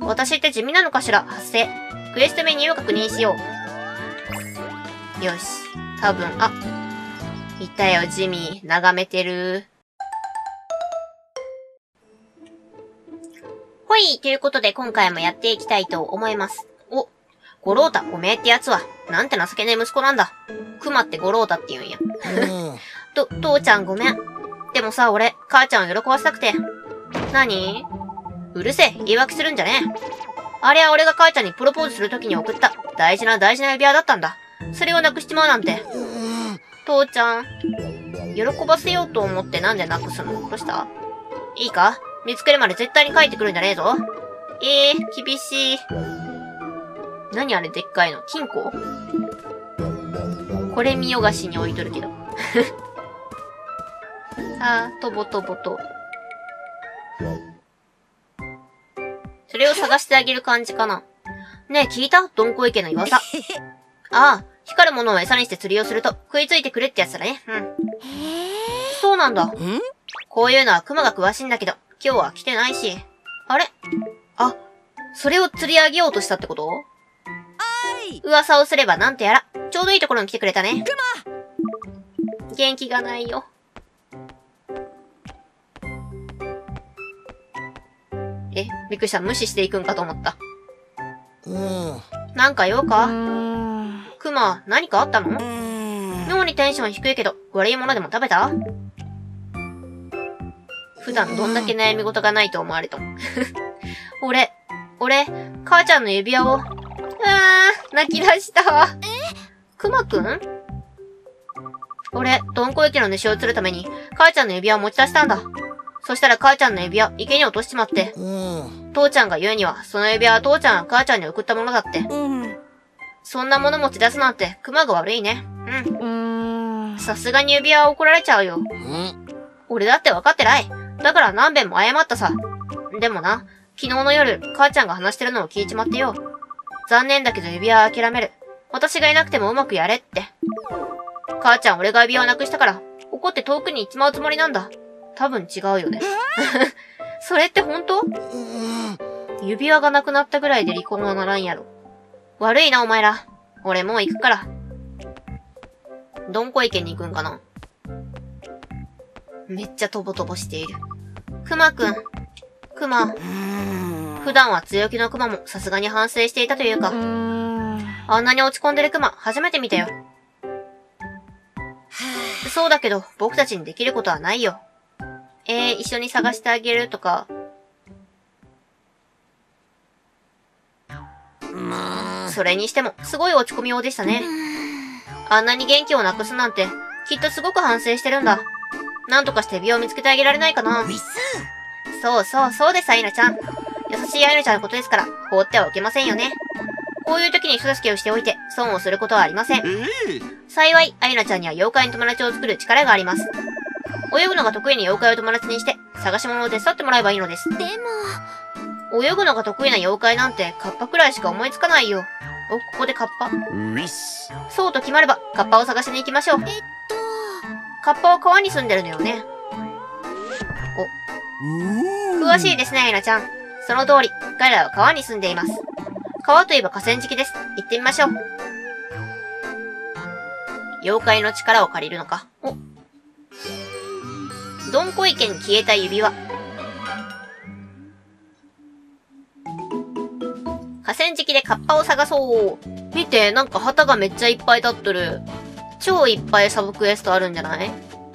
私って地味なのかしら？発生。クエストメニューを確認しよう。よし。多分、いたよ、ジミー。眺めてる。ほい、ということで今回もやっていきたいと思います。お、ゴロータ、おめえってやつは、なんて情けねえ息子なんだ。クマってゴロータって言うんや。父ちゃんごめん。でもさ、俺、母ちゃんを喜ばせたくて。何？うるせえ、言い訳するんじゃねえ。あれは俺が母ちゃんにプロポーズするときに送った大事な指輪だったんだ。それをなくしちまうなんて。父ちゃん、喜ばせようと思ってなんでなくすの？どうした？いいか？見つけるまで絶対に帰ってくるんじゃねえぞ。厳しい。何あれでっかいの？金庫？これ見よがしに置いとるけど。とぼとぼと。それを探してあげる感じかな。ねえ、聞いた？どんこ池の噂。光るものを餌にして釣りをすると食いついてくれってやつだね。そうなんだ。こういうのはクマが詳しいんだけど、今日は来てないし。あれ？それを釣り上げようとしたってこと？噂をすればなんてやら、ちょうどいいところに来てくれたね。元気がないよ。びっくりした。無視していくんかと思った。なんか用か？クマ、何かあったの？妙にテンション低いけど、悪いものでも食べた？普段どんだけ悩み事がないと思われと。俺、母ちゃんの指輪を、泣き出した。クマくん？俺、どんこ池の主を釣るために、母ちゃんの指輪を持ち出したんだ。そしたら母ちゃんの指輪、池に落としちまって。父ちゃんが言うには、その指輪は父ちゃんが母ちゃんに送ったものだって。そんなもの持ち出すなんて、クマが悪いね。さすがに指輪は怒られちゃうよ。俺だって分かってない。だから何遍も謝ったさ。でもな、昨日の夜、母ちゃんが話してるのを聞いちまってよ。残念だけど指輪は諦める。私がいなくてもうまくやれって。母ちゃん俺が指輪をなくしたから、怒って遠くに行っちまうつもりなんだ。多分違うよね。それって本当？指輪がなくなったぐらいで離婚はならんやろ。悪いなお前ら。俺もう行くから。どんこ池に行くんかな？めっちゃとぼとぼしている。クマくん。クマ。普段は強気のクマもさすがに反省していたというか。あんなに落ち込んでるクマ初めて見たよ。そうだけど僕たちにできることはないよ。一緒に探してあげるとか。それにしてもすごい落ち込みようでしたね。あんなに元気をなくすなんてきっとすごく反省してるんだ。なんとかして指輪を見つけてあげられないかな。そうです、アイナちゃん。優しいアイナちゃんのことですから、放ってはおけませんよね。こういう時に人助けをしておいて、損をすることはありません。幸い、アイナちゃんには妖怪の友達を作る力があります。泳ぐのが得意な妖怪を友達にして、探し物を手伝ってもらえばいいのです。でも、泳ぐのが得意な妖怪なんて、カッパくらいしか思いつかないよ。ここでカッパ？そうと決まれば、カッパを探しに行きましょう。カッパは川に住んでるのよね。詳しいですね、アイナちゃん。その通り、彼らは川に住んでいます。川といえば河川敷です。行ってみましょう。妖怪の力を借りるのか。どんこ池に消えた指輪。河川敷でカッパを探そう。見て、なんか旗がめっちゃいっぱい立っとる。超いっぱいサブクエストあるんじゃない？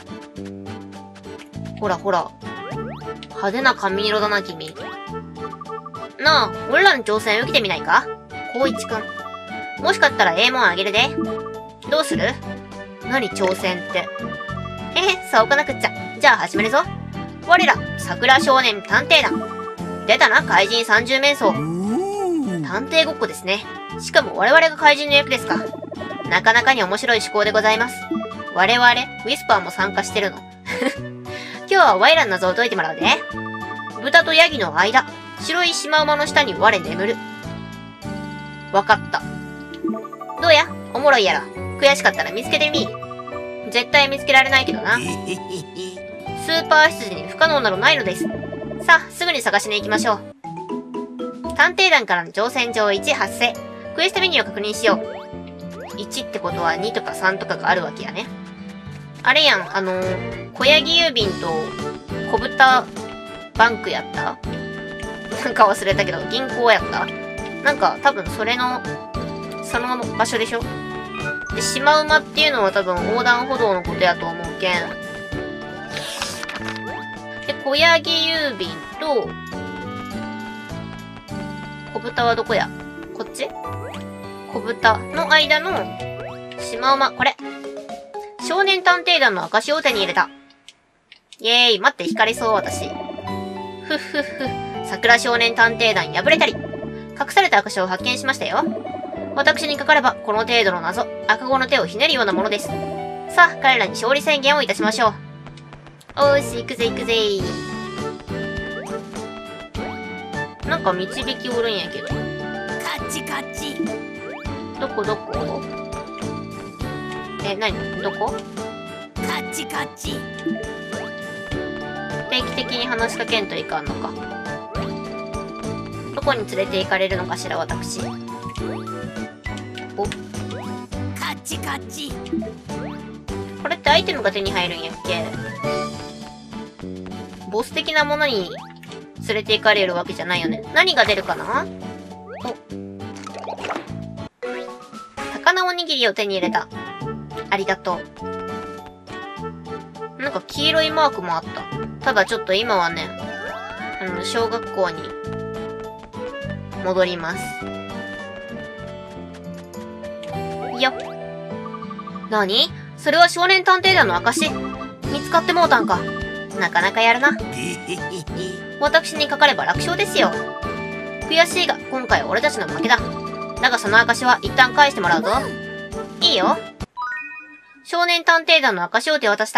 ほら。派手な髪色だな、君。なあ、俺らの挑戦受けてみないか？光一くん。もしかったらもんあげるで。どうする？何挑戦って。そうかなくっちゃ。じゃあ始めるぞ。我ら、桜少年探偵団。出たな、怪人30面相。探偵ごっこですね。しかも我々が怪人の役ですか。なかなかに面白い趣向でございます。我々、ウィスパーも参加してるの。今日はワイらの謎を解いてもらうで。豚とヤギの間、白いシマウマの下に我眠る。わかった。どうや？おもろいやろ。悔しかったら見つけてみ。絶対見つけられないけどな。スーパー羊に不可能などないのです。さあ、すぐに探しに行きましょう。 探偵団からの乗船状1発生。クエストメニューを確認しよう。1ってことは2とか3とかがあるわけやね。あれやん、小ヤギ郵便と小豚バンクやった？なんか忘れたけど、銀行やった？なんか多分その場所でしょ？で、シマウマっていうのは多分横断歩道のことやと思うけん。で、小ヤギ郵便と、小豚はどこや？こっち？小豚の間のシマウマ、これ。少年探偵団の証を手に入れた。イェーイ、待って、光りそう、私。ふっふっふ。桜少年探偵団破れたり。隠された証を発見しましたよ。私にかかれば、この程度の謎、赤子の手をひねるようなものです。さあ、彼らに勝利宣言をいたしましょう。おーし、行くぜ行くぜ。なんか導きおるんやけど。 カッチカッチ。 どこどこ？なに？どこ？ カッチカッチ。 定期的に話しかけんといかんのか。どこに連れて行かれるのかしら、私。お。 カッチカッチ。 これってアイテムが手に入るんやっけ？ボス的なものに連れて行かれるわけじゃないよね。何が出るかな？お。魚おにぎりを手に入れた。ありがとう。なんか黄色いマークもあった。ただちょっと今はね、小学校に戻ります。よっ。なに？それは少年探偵団の証。見つかってもうたんか。なかなかやるな。私にかかれば楽勝ですよ。悔しいが、今回は俺たちの負けだ。だがその証は一旦返してもらうぞ。いいよ。少年探偵団の証を手渡した。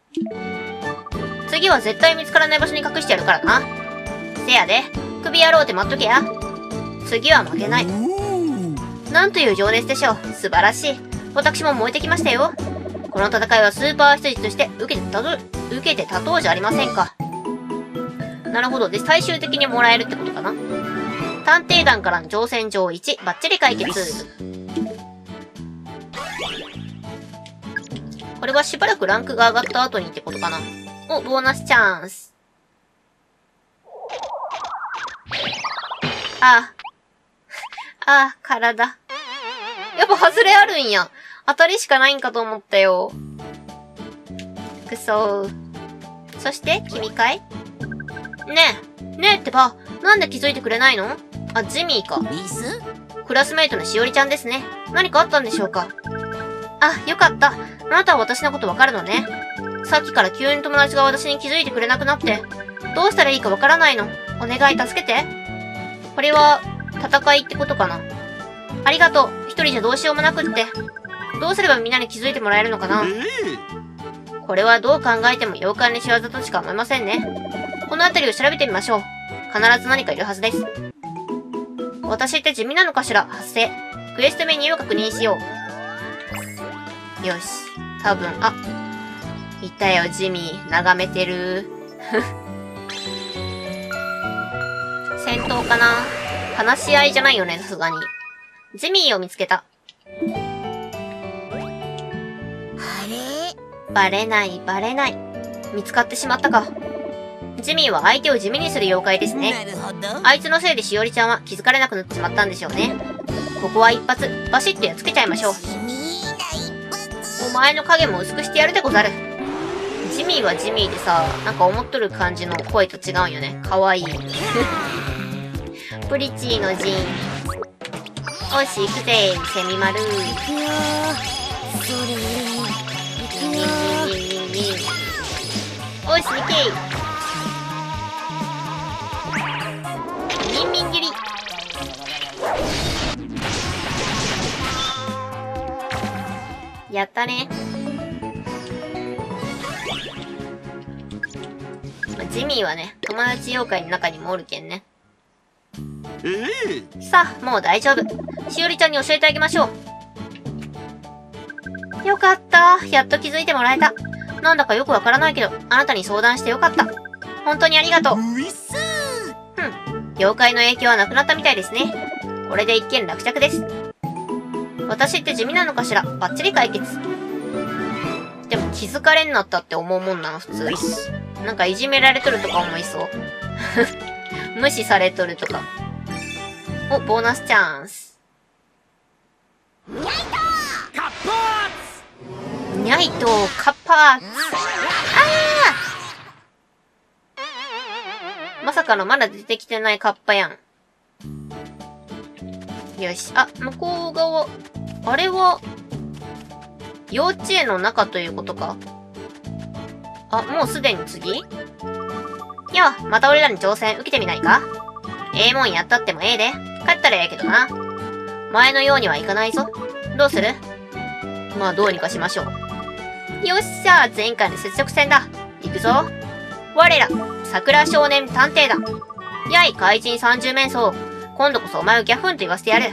次は絶対見つからない場所に隠してやるからな。せやで、首やろうって待っとけや。次は負けない。なんという情熱でしょう。素晴らしい。私も燃えてきましたよ。この戦いはスーパー羊として受けて立とうじゃありませんか。なるほど。で、最終的にもらえるってことかな。探偵団からの乗船状1、バッチリ解決。これはしばらくランクが上がった後にってことかな。お、ボーナスチャンス。体。やっぱ外れあるんや。当たりしかないんかと思ったよ。くそー。そして、君かい？ねえってば、なんで気づいてくれないの？あ、ジミーか。 リス？ クラスメイトのしおりちゃんですね。何かあったんでしょうか？あ、よかった。あなたは私のことわかるのね。さっきから急に友達が私に気づいてくれなくなって、どうしたらいいかわからないの。お願い助けて。これは、戦いってことかな。ありがとう。一人じゃどうしようもなくって。どうすればみんなに気づいてもらえるのかな。これはどう考えても洋館の仕業としか思えませんね。この辺りを調べてみましょう。必ず何かいるはずです。私って地味なのかしら？発生。クエストメニューを確認しよう。よし。多分、いたよ、ジミー。眺めてる。戦闘かな？話し合いじゃないよね、さすがに。ジミーを見つけた。 あれ？ バレない。見つかってしまったか。ジミーは相手を地味にする妖怪ですね。 なるほど。 あいつのせいでしおりちゃんは気づかれなくなってしまったんでしょうね。ここは一発、バシッとやっつけちゃいましょう。お前の影も薄くしてやるでござる。ジミーはジミーでさ、なんか思っとる感じの声と違うんよね。かわいい。プリチーのジーン。おし、行くぜ、セミ丸。 行くよー。それ。行くよー。 おし、行けい。ミンミン切り。やったね。ジミーはね、友達妖怪の中にもおるけんね。さあ、もう大丈夫。しおりちゃんに教えてあげましょう。よかった。やっと気づいてもらえた。なんだかよくわからないけど、あなたに相談してよかった。本当にありがとう。 妖怪の影響はなくなったみたいですね。これで一件落着です。私って地味なのかしら。バッチリ解決。でも気づかれんなったって思うもんな、普通。なんかいじめられとるとか思いそう。無視されとるとか。お、ボーナスチャンス。ニャイトカッパーツ。まさかのまだ出てきてないカッパやん。よし。あ、向こう側。あれは、幼稚園の中ということか。あ、もうすでに次？よ、また俺らに挑戦受けてみないか？ええもんやったってもええで。帰ったらええけどな。前のようにはいかないぞ。どうする？まあどうにかしましょう。よっしゃ、前回の接触戦だ。行くぞ。我ら、桜少年探偵団。やい、怪人30面相。今度こそお前をギャフンと言わせてやる。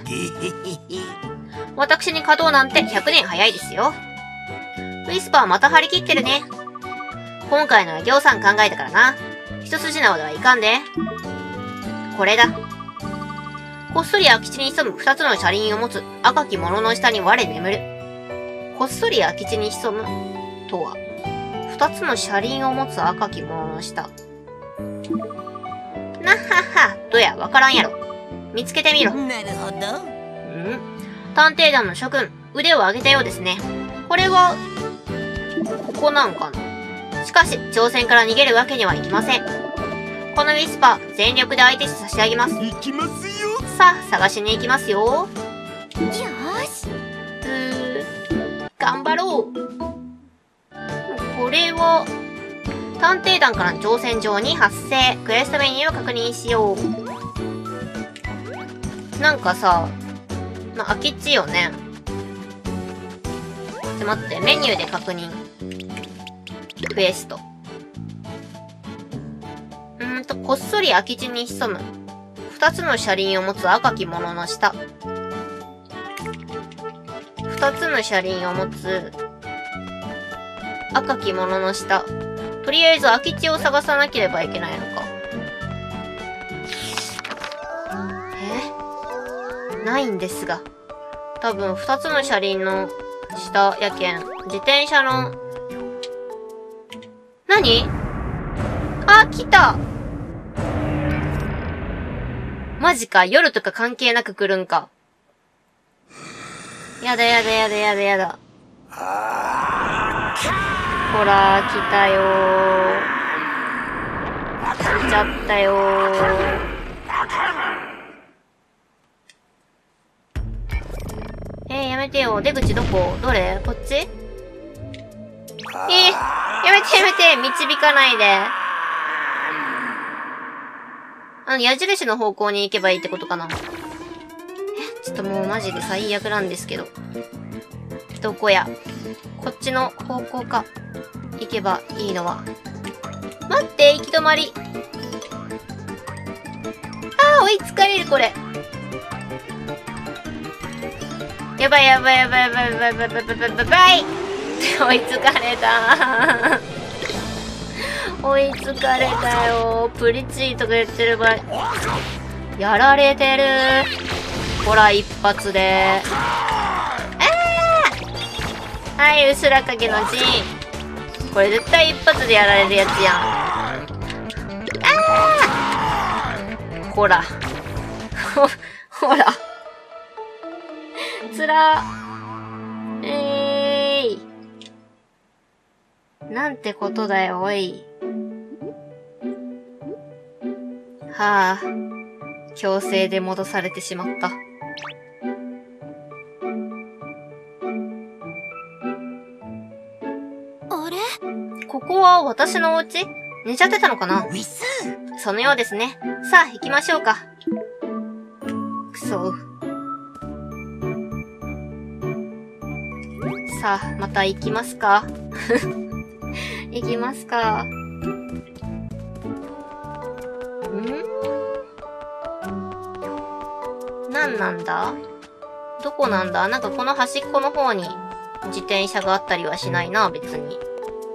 私に稼働なんて100年早いですよ。ウィスパーまた張り切ってるね。今回のは行さん考えたからな。一筋縄ではいかんで。これだ。こっそり空き地に潜む2つの車輪を持つ赤き物の下に我眠る。こっそり空き地に潜むとは、2つの車輪を持つ赤き物の下。なっはっは、どや、わからんやろ。見つけてみろ。 なるほど。 探偵団の諸君、腕を上げたようですね。これは、ここなんかな。しかし、挑戦から逃げるわけにはいきません。このウィスパー、全力で相手して差し上げます。 行きますよ。 さあ、探しに行きますよ。 よーし。 頑張ろう。これは、探偵団からの挑戦状に発生。クエストメニューを確認しよう。なんかさ、空き地よね。ちょっと待って、メニューで確認。クエスト。こっそり空き地に潜む。2つの車輪を持つ赤き物の下。2つの車輪を持つ赤き物の下。とりあえず空き地を探さなければいけないのか。ないんですが。多分2つの車輪の下やけん。自転車の、何？あ、来た！マジか、夜とか関係なく来るんか。やだやだやだやだやだ。ほら、来たよー。来ちゃったよー。やめてよ。出口どこ？どれ？こっち？やめてやめて。導かないで。矢印の方向に行けばいいってことかな。ちょっともうマジで最悪なんですけど。どこや。こっちの方向か。行けばいいのは。待って、行き止まり。追いつかれる、これ。やばいやばいやばいやばいやばいやばいやばいやばいやばい。追いつかれた。追いつかれたよ。プリチーとか言ってる場合。やられてる。ほら、一発で。はい、うすらかけの陣。これ絶対一発でやられるやつやん。ほら。ほら。つら。なんてことだよ、おい。はあ、強制で戻されてしまった。 あれ？ ここは私のお家？寝ちゃってたのかな？そのようですね。さあ、行きましょうか。くそ。さあ、また行きますか。行きますか。何なんだ？どこなんだ？なんかこの端っこの方に自転車があったりはしないな、別に。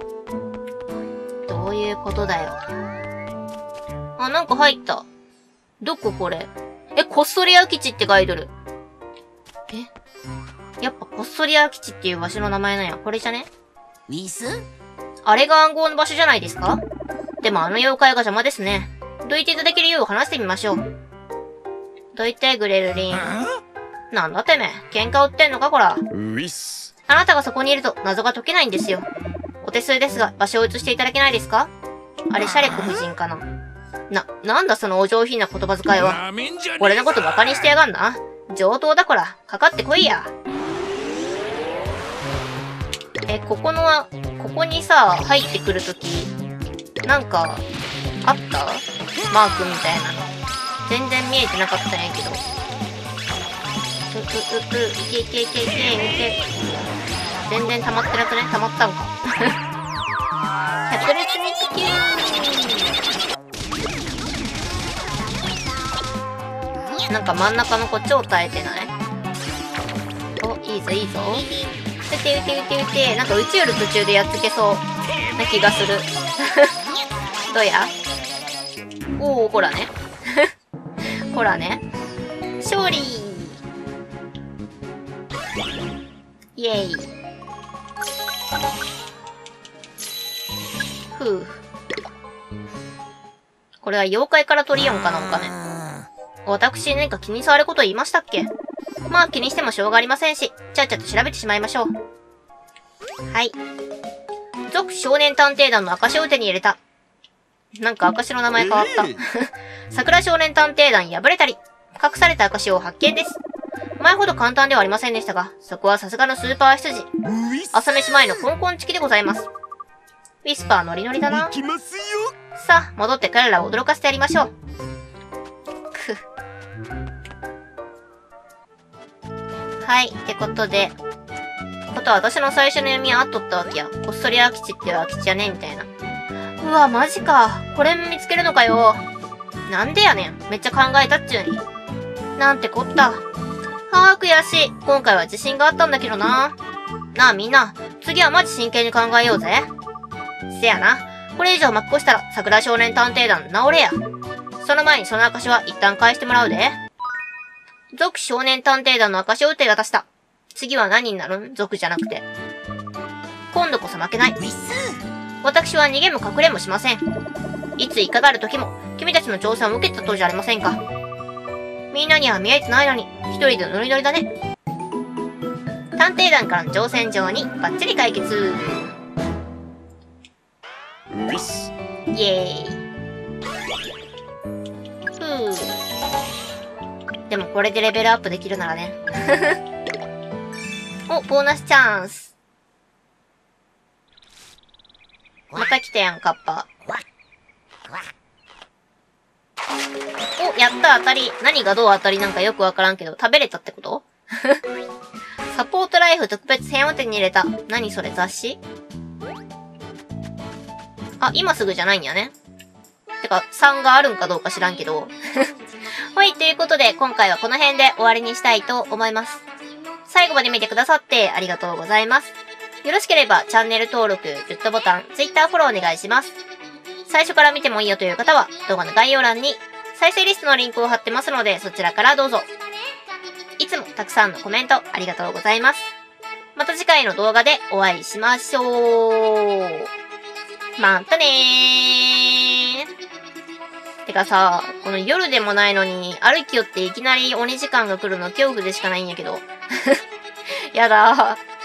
どういうことだよ。あ、なんか入った。 どここれ？こっそり空き地って書いてる。やっぱこっそり空き地っていう場所の名前なんや。これじゃね？ ウィス？ あれが暗号の場所じゃないですか？でもあの妖怪が邪魔ですね。どいていただけるよう話してみましょう。どいて、グレルリン。なんだてめえ、喧嘩売ってんのかこら。 ウィス。 あなたがそこにいると謎が解けないんですよ。お手数ですが、場所を移していただけないですか？あれ、シャレコ夫人かな。なんだそのお上品な言葉遣いは。俺のことバカにしてやがんな。上等だこら、かかってこいや。ここにさ、入ってくるとき、なんか、あったマークみたいなの。全然見えてなかったんやけど。いけ。全然溜まってなくね？溜まったんか。百列肉球。なんか真ん中の子超耐えてない？お、いいぞ。撃て。なんか撃ちよる途中でやっつけそうな気がする。どうや？おー、ほらね。ほらね。勝利！イェイ。ふう。これは妖怪から取りよんかなんかね。私何か気に障ること言いましたっけ？まあ気にしてもしょうがありませんし、ちゃっちゃと調べてしまいましょう。はい。続少年探偵団の証を手に入れた。なんか証の名前変わった。桜少年探偵団破れたり、隠された証を発見です。前ほど簡単ではありませんでしたが、そこはさすがのスーパー羊。朝飯前のコンコンチキでございます。ウィスパーノリノリだな。さあ、戻って彼らを驚かせてやりましょう。はい。ってことは私の最初の読みは合っとったわけや。こっそり空き地っていう空き地やね、みたいな。うわ、マジか。これ見つけるのかよ。なんでやねん。めっちゃ考えたっちゅうに。なんてこった。悔しい。今回は自信があったんだけどな。なあみんな、次はマジ真剣に考えようぜ。せやな。これ以上巻き越したら、桜少年探偵団治れや。その前にその証は一旦返してもらうで。続少年探偵団の証を手渡した。次は何になるん？続じゃなくて。今度こそ負けない。私は逃げも隠れもしません。いついかがある時も、君たちの挑戦を受けてたとじゃありませんか。みんなには見えてないのに、一人でノリノリだね。探偵団からの挑戦状にバッチリ解決。イェーイ。でもこれでレベルアップできるならね。お、ボーナスチャンス。また来たやん、カッパ。お、やった、当たり。何がどう当たりなんかよくわからんけど、食べれたってこと？サポートライフ特別編を手に入れた。何それ、雑誌？あ、今すぐじゃないんやね。てか、3があるんかどうか知らんけど。はい、ということで、今回はこの辺で終わりにしたいと思います。最後まで見てくださってありがとうございます。よろしければチャンネル登録、グッドボタン、Twitter フォローお願いします。最初から見てもいいよという方は動画の概要欄に再生リストのリンクを貼ってますのでそちらからどうぞ。いつもたくさんのコメントありがとうございます。また次回の動画でお会いしましょう。またねー。てかさ、この夜でもないのに歩きよっていきなり鬼時間が来るの恐怖でしかないんやけど。やだー。